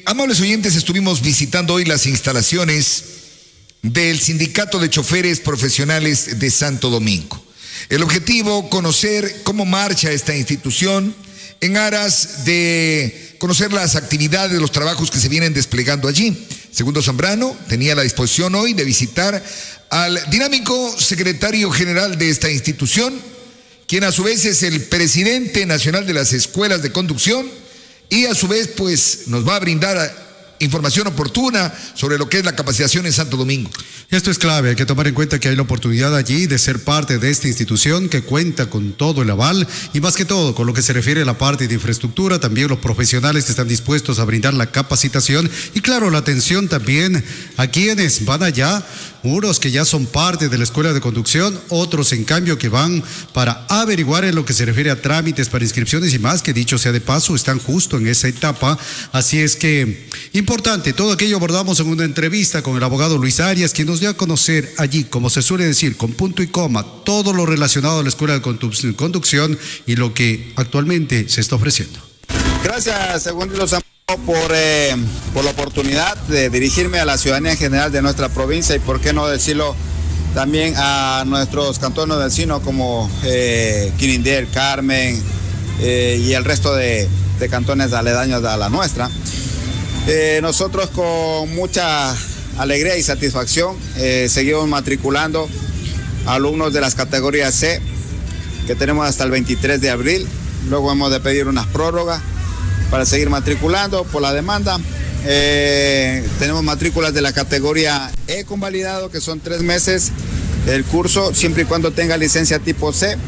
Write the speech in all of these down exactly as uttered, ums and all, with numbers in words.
amables oyentes, estuvimos visitando hoy las instalaciones del Sindicato de Choferes Profesionales de Santo Domingo. El objetivo, conocer cómo marcha esta institución en aras de conocer las actividades, los trabajos que se vienen desplegando allí. Segundo Zambrano tenía la disposición hoy de visitar al dinámico secretario general de esta institución, quien a su vez es el presidente nacional de las escuelas de conducción y a su vez pues nos va a brindar información oportuna sobre lo que es la capacitación en Santo Domingo. Esto es clave, hay que tomar en cuenta que hay la oportunidad allí de ser parte de esta institución que cuenta con todo el aval y más que todo con lo que se refiere a la parte de infraestructura, también los profesionales que están dispuestos a brindar la capacitación y claro, la atención también a quienes van allá, unos que ya son parte de la escuela de conducción, otros en cambio que van para averiguar en lo que se refiere a trámites para inscripciones y más, que dicho sea de paso, están justo en esa etapa, así es que importante, todo aquello abordamos en una entrevista con el abogado Luis Arias, quien nos dio a conocer allí, como se suele decir, con punto y coma, todo lo relacionado a la escuela de conducción y lo que actualmente se está ofreciendo. Gracias, Segundo Zambrano, por, eh, por la oportunidad de dirigirme a la ciudadanía en general de nuestra provincia y por qué no decirlo también a nuestros cantones vecinos como eh, Quirindé, El Carmen eh, y el resto de, de cantones aledaños a la nuestra. Eh, nosotros con mucha alegría y satisfacción eh, seguimos matriculando alumnos de las categorías C, que tenemos hasta el veintitrés de abril. Luego hemos de pedir unas prórrogas para seguir matriculando por la demanda. Eh, tenemos matrículas de la categoría E convalidado, que son tres meses el curso, siempre y cuando tenga licencia tipo C.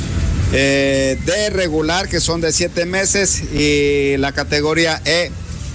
Eh, D regular, que son de siete meses, y la categoría E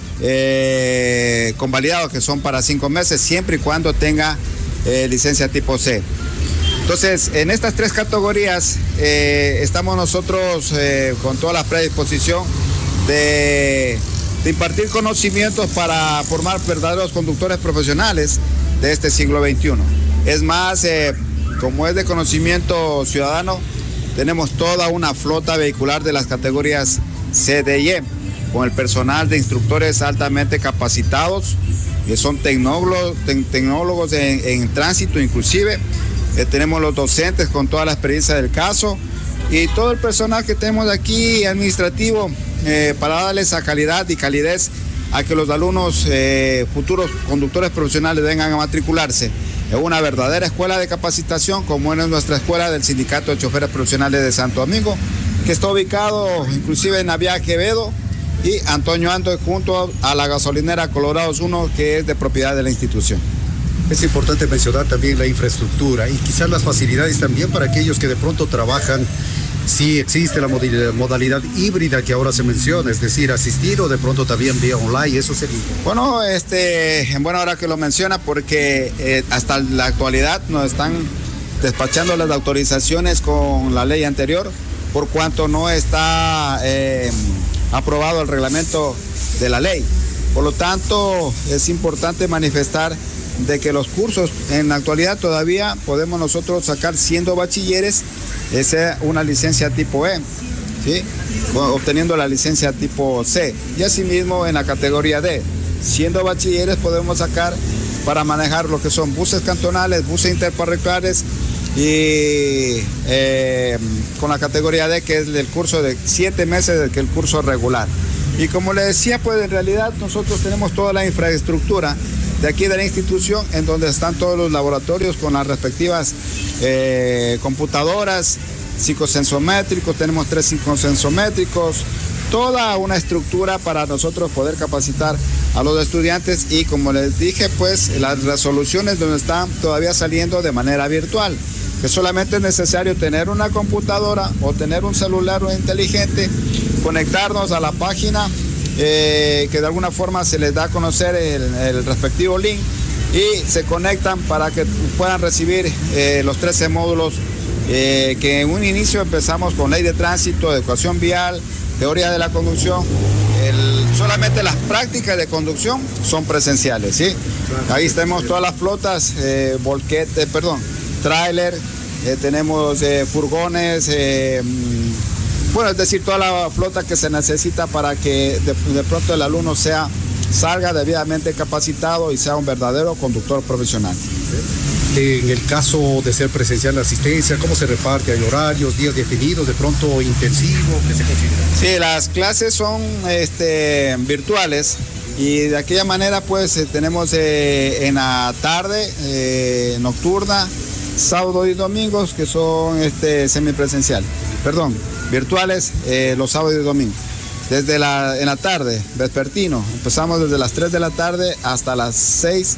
Eh, convalidados, que son para cinco meses, siempre y cuando tenga eh, licencia tipo C. Entonces, en estas tres categorías eh, estamos nosotros eh, con toda la predisposición de, de impartir conocimientos para formar verdaderos conductores profesionales de este siglo veintiuno. Es más, eh, como es de conocimiento ciudadano, tenemos toda una flota vehicular de las categorías C, D y E, con el personal de instructores altamente capacitados, que son tecnólogos, te, tecnólogos en, en tránsito inclusive. Eh, tenemos los docentes con toda la experiencia del caso y todo el personal que tenemos aquí administrativo eh, para darles a calidad y calidez a que los alumnos eh, futuros conductores profesionales vengan a matricularse en una verdadera escuela de capacitación como es nuestra escuela del Sindicato de Choferes Profesionales de Santo Domingo, que está ubicado inclusive en Avia Quevedo y Antonio Ando, junto a la gasolinera Colorados uno, que es de propiedad de la institución. Es importante mencionar también la infraestructura y quizás las facilidades también para aquellos que de pronto trabajan. Sí existe la modalidad híbrida que ahora se menciona, es decir, asistir o de pronto también vía online, eso sería. Bueno, este, en buena hora que lo menciona, porque eh, hasta la actualidad nos están despachando las autorizaciones con la ley anterior, por cuanto no está eh, aprobado el reglamento de la ley. Por lo tanto, es importante manifestar de que los cursos en la actualidad todavía podemos nosotros sacar siendo bachilleres, esa una licencia tipo E, ¿sí? Obteniendo la licencia tipo C. Y asimismo en la categoría D, siendo bachilleres podemos sacar para manejar lo que son buses cantonales, buses interparroquiales y eh, con la categoría D, que es el curso de siete meses, que el curso regular. Y como le decía, pues en realidad nosotros tenemos toda la infraestructura de aquí de la institución, en donde están todos los laboratorios con las respectivas eh, computadoras, psicosensométricos, tenemos tres psicosensométricos, toda una estructura para nosotros poder capacitar a los estudiantes y, como les dije, pues las resoluciones donde están todavía saliendo de manera virtual, que solamente es necesario tener una computadora o tener un celular inteligente, conectarnos a la página eh, que de alguna forma se les da a conocer el, el respectivo link y se conectan para que puedan recibir eh, los trece módulos eh, que en un inicio empezamos con ley de tránsito, educación vial, teoría de la conducción. El, solamente las prácticas de conducción son presenciales, ¿sí? Ahí tenemos todas las flotas, eh, volquete, perdón, tráiler, eh, tenemos eh, furgones, eh, bueno, es decir, toda la flota que se necesita para que de, de pronto el alumno sea salga debidamente capacitado y sea un verdadero conductor profesional. En el caso de ser presencial la asistencia, ¿cómo se reparte? ¿Hay horarios, días definidos, de pronto intensivo? ¿Qué se considera? Sí, las clases son este, virtuales y de aquella manera pues eh, tenemos eh, en la tarde, eh, nocturna, sábado y domingos que son este, semipresencial, perdón, virtuales eh, los sábados y domingos. Desde la, en la tarde, vespertino, empezamos desde las tres de la tarde hasta las seis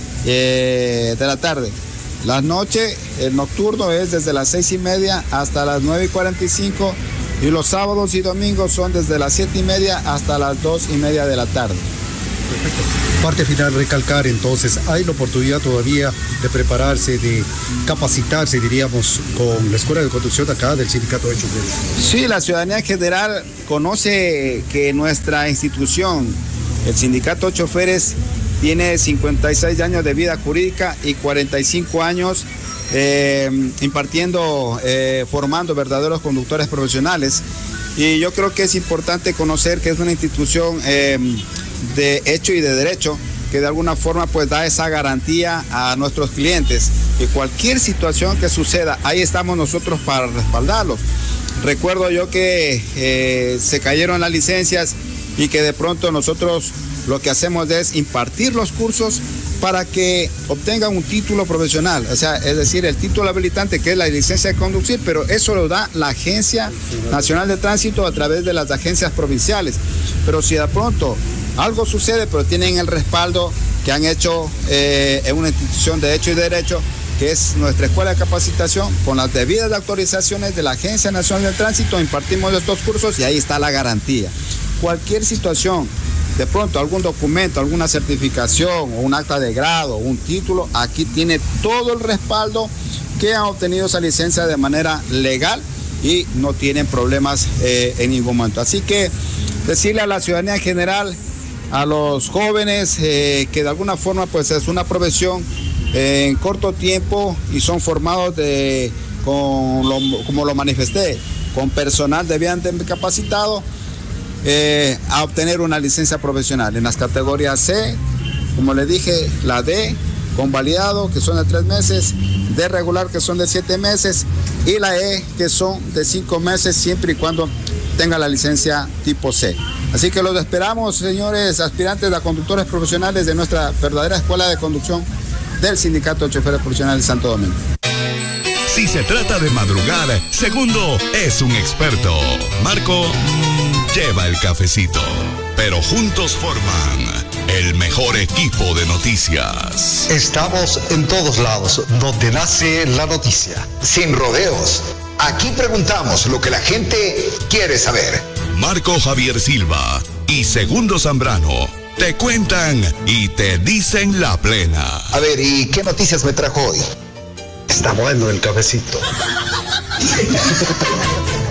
eh, de la tarde. La noche, el nocturno es desde las seis y media hasta las nueve y cuarenta y cinco y los sábados y domingos son desde las siete y media hasta las dos y media de la tarde. Perfecto. Parte final, recalcar entonces, hay la oportunidad todavía de prepararse, de capacitarse, diríamos, con la Escuela de Conducción acá del Sindicato de Choferes. Sí, la ciudadanía en general conoce que nuestra institución, el Sindicato de Choferes, tiene cincuenta y seis años de vida jurídica y cuarenta y cinco años eh, impartiendo, eh, formando verdaderos conductores profesionales. Y yo creo que es importante conocer que es una institución eh, de hecho y de derecho que de alguna forma pues da esa garantía a nuestros clientes. Que cualquier situación que suceda, ahí estamos nosotros para respaldarlos. Recuerdo yo que eh, se cayeron las licencias y que de pronto nosotros lo que hacemos es impartir los cursos para que obtengan un título profesional, o sea, es decir, el título habilitante que es la licencia de conducir, pero eso lo da la Agencia Nacional de Tránsito a través de las agencias provinciales. Pero si de pronto algo sucede, pero tienen el respaldo que han hecho eh, en una institución de hecho y derecho, que es nuestra escuela de capacitación, con las debidas autorizaciones de la Agencia Nacional de Tránsito, impartimos estos cursos y ahí está la garantía. Cualquier situación, de pronto algún documento, alguna certificación o un acta de grado, un título, aquí tiene todo el respaldo que han obtenido esa licencia de manera legal y no tienen problemas eh, en ningún momento. Así que decirle a la ciudadanía en general, a los jóvenes, eh, que de alguna forma pues es una profesión eh, en corto tiempo y son formados de, con lo, como lo manifesté, con personal debidamente capacitado, Eh, a obtener una licencia profesional en las categorías C, como le dije, la D, convalidado, que son de tres meses, D regular, que son de siete meses, y la E, que son de cinco meses, siempre y cuando tenga la licencia tipo C. Así que los esperamos, señores aspirantes a conductores profesionales de nuestra verdadera escuela de conducción del Sindicato de Choferes Profesionales de Santo Domingo. Si se trata de madrugar, Segundo es un experto. Marco lleva el cafecito, pero juntos forman el mejor equipo de noticias. Estamos en todos lados, donde nace la noticia, sin rodeos. Aquí preguntamos lo que la gente quiere saber. Marco Javier Silva y Segundo Zambrano te cuentan y te dicen la plena. A ver, ¿y qué noticias me trajo hoy? Está bueno el cafecito.